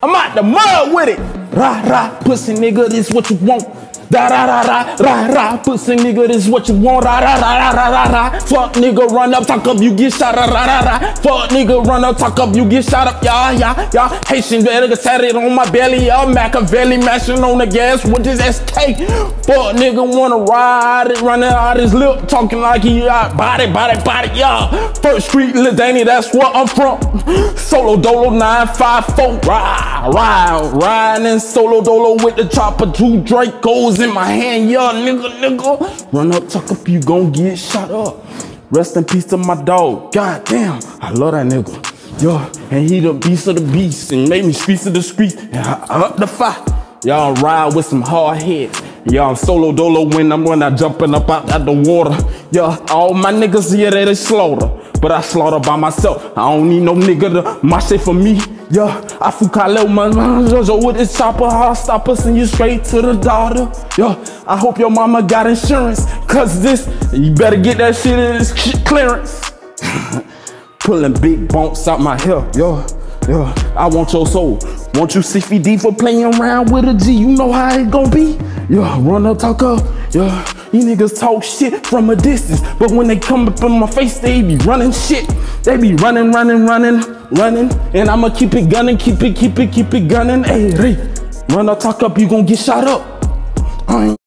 I'm out the mud with it. Rah, rah, pussy nigga, this what you want. Da da da da, rah rah, pussy nigga, this what you want. Rah rah rah rah rah rah. Fuck nigga, run up, talk up, you get shot up. Rah rah rah. Fuck nigga, run up, talk up, you get shot up. Yeah. Haitian nigga tatted on my belly. Machiavelli mashing on the gas with this SK. Fuck nigga wanna ride it, running out his lip, talking like he out body, yeah. First Street, Lil Danny, that's where I'm from. Solo Dolo 954. Riding solo dolo with the chopper, 2 Dracos in my hand, yeah, nigga. Run up, tuck up, you gon' get shot up. Rest in peace to my dog. God damn, I love that nigga. Yo, and he the beast of the beast, and made me streets of the streets, and I up the fight. Y'all ride with some hard heads. Y'all solo dolo when I jumping up out the water. Yeah, all my niggas here they slaughter, but I slaughter by myself. I don't need no nigga to my shit for me. Yeah, I fucale with this chopper, hard stopper, send you straight to the daughter. Yeah, I hope your mama got insurance, cause this, you better get that shit in this clearance. Pulling big bumps out my hair, yeah. I want your soul. Want you 6 feet deep for playing around with a G, you know how it gon' be. Yeah, run up, talk up, yeah. These niggas talk shit from a distance, but when they come up in my face, they be running shit. They be running, and I'ma keep it gunning, keep it gunning. Hey, run up, talk up, you gon' get shot up.